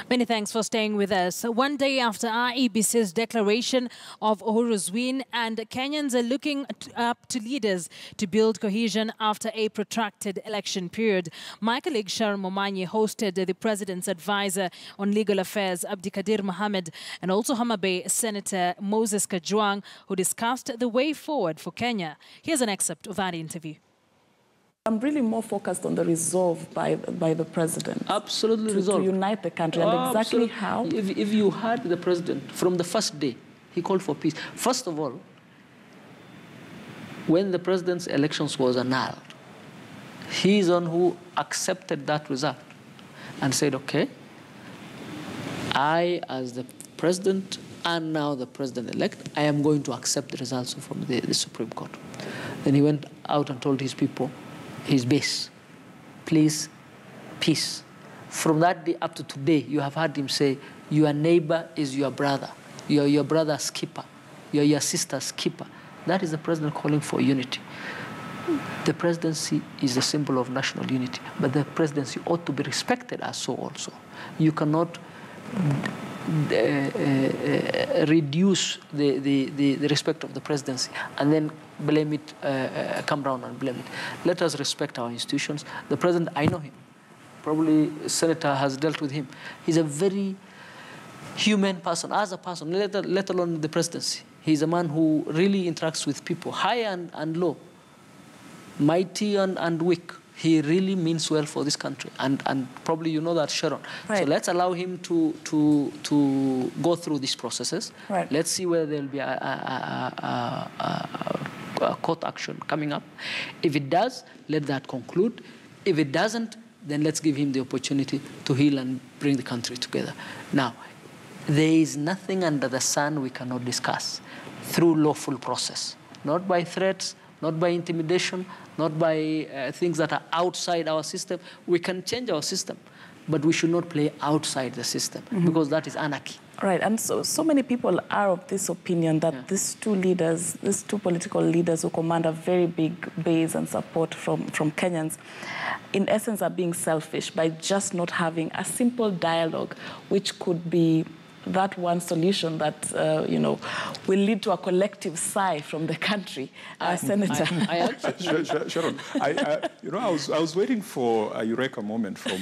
Many thanks for staying with us. One day after IEBC's declaration of Uhuru's win, and Kenyans are looking up to leaders to build cohesion after a protracted election period. My colleague Sharon Momanyi hosted the President's advisor on legal affairs, Abdikadir Mohammed, and also Homa Bay Senator Moses Kajwang, who discussed the way forward for Kenya. Here's an excerpt of that interview. I'm really more focused on the resolve by the president. Absolutely to unite the country, and exactly how. If you heard the president from the first day, he called for peace. First of all, when the president's elections was annulled, he's on who accepted that result and said, okay, I, as the president and now the president-elect, I am going to accept the results from the Supreme Court. Then he went out and told his people, his base, please, peace. From that day up to today, you have heard him say, your neighbor is your brother. You're your brother's keeper. You're your sister's keeper. That is the president calling for unity. The presidency is a symbol of national unity, but the presidency ought to be respected as so also. You cannot reduce the respect of the presidency and then blame it, come round and blame it. Let us respect our institutions. The president, I know him. Probably Senator has dealt with him. He's a very human person, as a person, let alone the presidency. He's a man who really interacts with people, high and low, mighty and weak. He really means well for this country, and probably you know that, Sharon. Right. So let's allow him to go through these processes. Right. Let's see whether there'll be a court action coming up. If it does, let that conclude. If it doesn't, then let's give him the opportunity to heal and bring the country together. Now, there is nothing under the sun we cannot discuss through lawful process, not by threats, not by intimidation, not by things that are outside our system. We can change our system, but we should not play outside the system, because that is anarchy. Right, and so many people are of this opinion that these two political leaders who command a very big base and support from Kenyans, in essence are being selfish by just not having a simple dialogue, which could be that one solution that, will lead to a collective sigh from the country. Senator. Sharon, I was waiting for a eureka moment from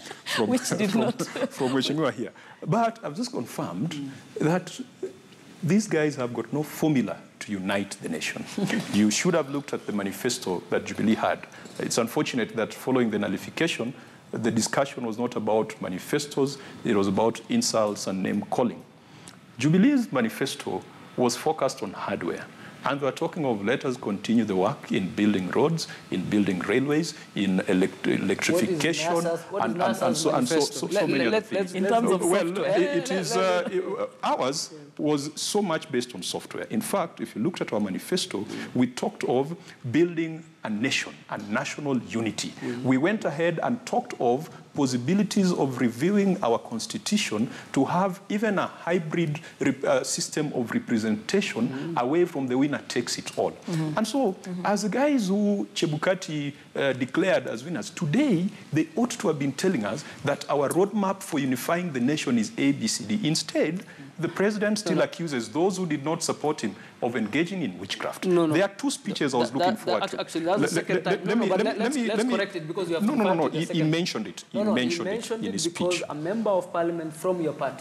Mheshimiwa here. But I've just confirmed that these guys have got no formula to unite the nation. You should have looked at the manifesto that Jubilee had. It's unfortunate that following the nullification, the discussion was not about manifestos, it was about insults and name-calling. Jubilee's manifesto was focused on hardware. And we're talking of let us continue the work in building roads, in building railways, in electrification, and so many other things. In terms of software. Ours was so much based on software. In fact, if you looked at our manifesto, we talked of building a nation, a national unity. We went ahead and talked of possibilities of reviewing our constitution to have even a hybrid system of representation away from the winner takes it all. And so, as the guys who Chebukati declared as winners, today they ought to have been telling us that our roadmap for unifying the nation is ABCD. Instead, the president still accuses those who did not support him of engaging in witchcraft. There are two speeches I was looking forward to. Actually, that's the second time. Let's correct it because you have No. He mentioned it. He mentioned it in his speech. Because a member of parliament from your party.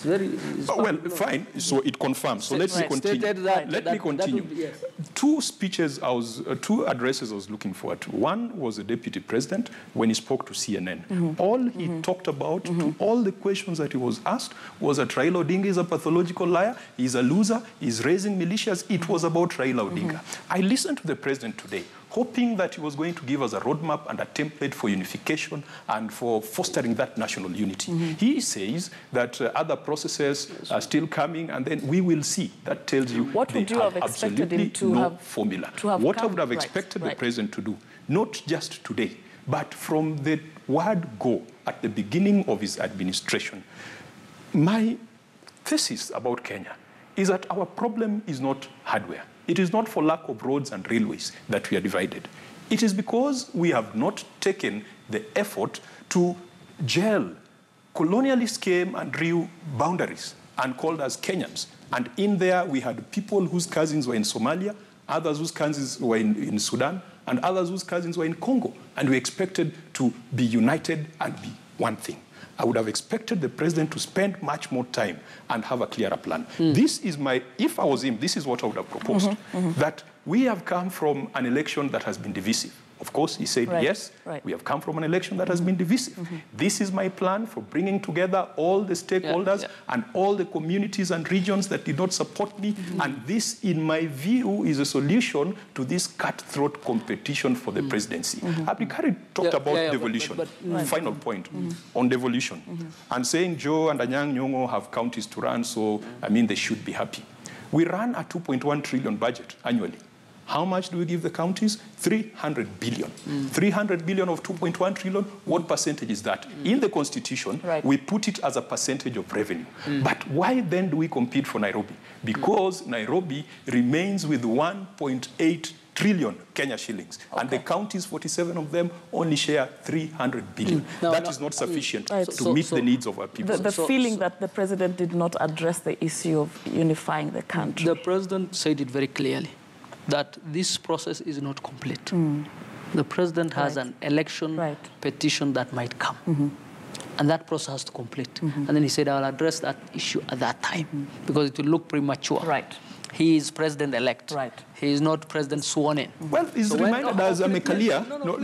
Fine. So it confirms. So let me continue. Let me continue. Two speeches, two addresses I was looking forward to. One was the deputy president when he spoke to CNN. All he talked about, to all the questions that he was asked, was that Raila Odinga is a pathological liar, he's a loser, he's raising militias. It was about Raila Odinga. I listened to the president today, hoping that he was going to give us a roadmap and a template for unification and for fostering that national unity. He says that other processes are still coming, and then we will see. That tells you what would you have expected him to no have formula. What I would have expected the president to do, not just today, but from the word go at the beginning of his administration. My thesis about Kenya is that our problem is not hardware. It is not for lack of roads and railways that we are divided. It is because we have not taken the effort to gel colonialists came and drew boundaries and called us Kenyans. And in there, we had people whose cousins were in Somalia, others whose cousins were in Sudan, and others whose cousins were in Congo. And we expected to be united and be one thing. I would have expected the president to spend much more time and have a clearer plan. This is if I was him, this is what I would have proposed, that we have come from an election that has been divisive. Of course, he said, yes, we have come from an election that has been divisive. This is my plan for bringing together all the stakeholders and all the communities and regions that did not support me. And this, in my view, is a solution to this cutthroat competition for the presidency. Abdikari talked about devolution. Final point on devolution. And saying Joe and Anyang' Nyong'o have counties to run, so, I mean, they should be happy. We run a 2.1 trillion budget annually. How much do we give the counties? 300 billion. 300 billion of 2.1 trillion, what percentage is that? In the Constitution, we put it as a percentage of revenue. But why then do we compete for Nairobi? Because Nairobi remains with 1.8 trillion Kenya shillings. And the counties, 47 of them, only share 300 billion. That is not sufficient to meet the needs of our people. The feeling that the president did not address the issue of unifying the country. The president said it very clearly, that this process is not complete. The president has an election petition that might come. And that process has to complete. And then he said, I'll address that issue at that time, because it will look premature. He is president-elect. He is not president sworn in. Well, he's reminded us, Amekalia,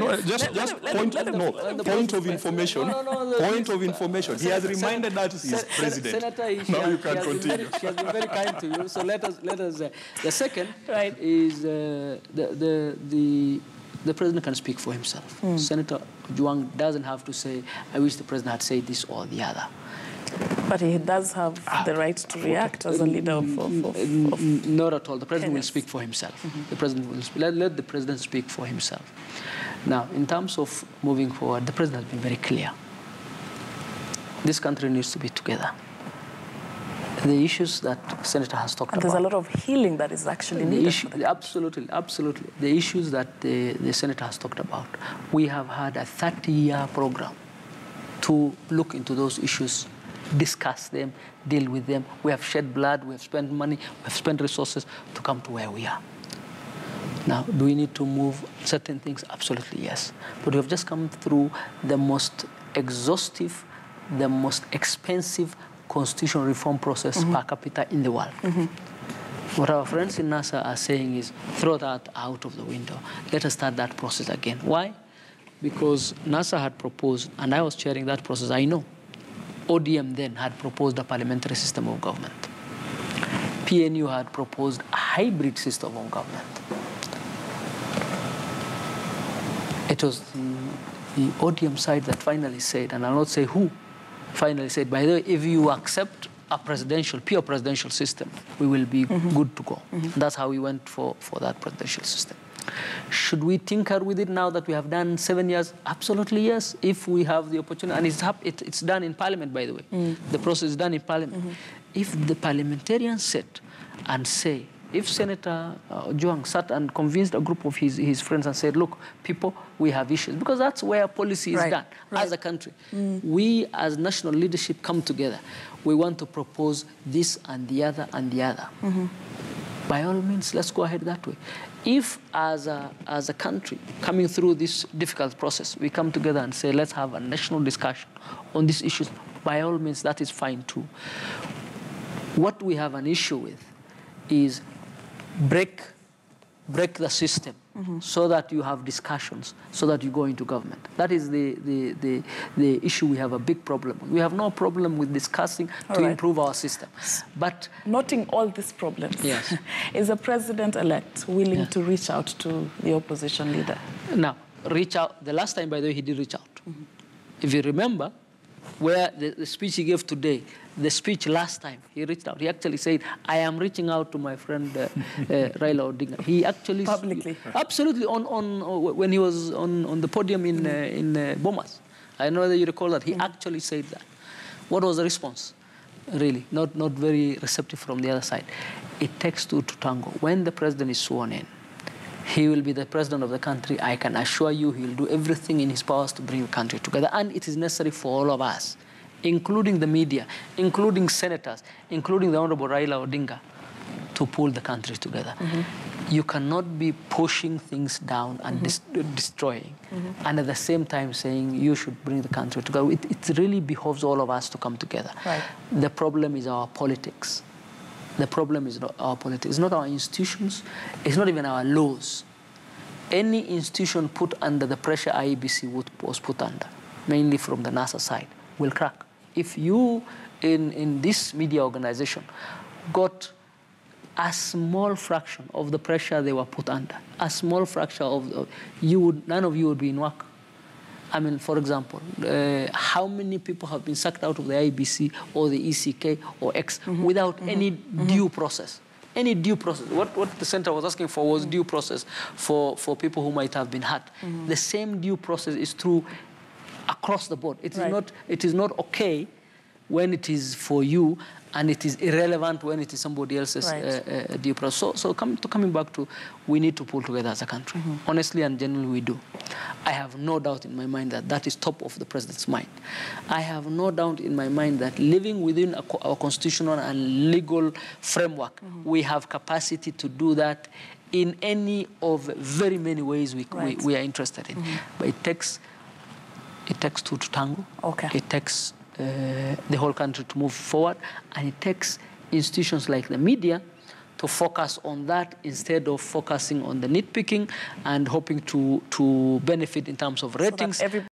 point of information. Point of information. He has reminded us he's president. Senator, now you can continue. She has been very kind to you. So let us. The second is the president can speak for himself. Senator Juang doesn't have to say, I wish the president had said this or the other. But he does have the right to react as a leader of Not at all. The president will speak for himself. The president will let the president speak for himself. Now, in terms of moving forward, the president has been very clear. This country needs to be together. The issues that Senator has talked about. There's a lot of healing that is actually needed. Absolutely. The issues that the Senator has talked about. We have had a 30-year program to look into those issues, discuss them, deal with them. We have shed blood, we have spent money, we have spent resources to come to where we are. Now, do we need to move certain things? Absolutely, yes. But we have just come through the most exhaustive, the most expensive constitutional reform process per capita in the world. What our friends in NASA are saying is, throw that out of the window. Let us start that process again. Why? Because NASA had proposed, and I was chairing that process, I know. ODM then had proposed a parliamentary system of government. PNU had proposed a hybrid system of government. It was the ODM side that finally said, and I'll not say who, finally said, by the way, if you accept a pure presidential system, we will be good to go. That's how we went for that presidential system. Should we tinker with it now that we have done 7 years? Absolutely, yes, if we have the opportunity. And it's done in Parliament, by the way. The process is done in Parliament. If the parliamentarians sit and say, if Senator Juang sat and convinced a group of his friends and said, look, people, we have issues, because that's where policy is done as a country. We, as national leadership, come together. We want to propose this and the other and the other. By all means, let's go ahead that way. If, as a country, coming through this difficult process, we come together and say, let's have a national discussion on these issues, by all means, that is fine too. What we have an issue with is break the system so that you have discussions, so that you go into government. That is the issue we have a big problem with. We have no problem with discussing to improve our system. But noting all these problems, is the president-elect willing to reach out to the opposition leader? Now, reach out. The last time, by the way, he did reach out. If you remember, where the speech he gave today, the speech last time, he reached out. He actually said, I am reaching out to my friend Raila Odinga. He actually... Publicly? Absolutely, when he was on the podium in Bomas. I know that you recall that. He actually said that. What was the response? Really, not very receptive from the other side. It takes two to tango. When the president is sworn in, he will be the president of the country. I can assure you he will do everything in his powers to bring the country together. And it is necessary for all of us including the media, including senators, including the Honorable Raila Odinga, to pull the country together. You cannot be pushing things down and destroying, and at the same time saying you should bring the country together. It really behoves all of us to come together. Right. The problem is our politics. The problem is not our politics. It's not our institutions. It's not even our laws. Any institution put under the pressure IEBC was put under, mainly from the NASA side, will crack. If you, in this media organization, got a small fraction of the pressure they were put under, a small fraction of none of you would be in work. I mean, for example, how many people have been sucked out of the IBC or the ECK or X without any due process? Any due process. What the center was asking for was due process for people who might have been hurt. The same due process is true across the board. It is not okay when it is for you, and it is irrelevant when it is somebody else's due process. So coming back to, we need to pull together as a country. Honestly and genuinely, we do. I have no doubt in my mind that that is top of the president's mind. I have no doubt in my mind that living within our constitutional and legal framework, we have capacity to do that in any of very many ways we are interested in. But it takes two to tango. It takes the whole country to move forward, and it takes institutions like the media to focus on that instead of focusing on the nitpicking and hoping to benefit in terms of ratings.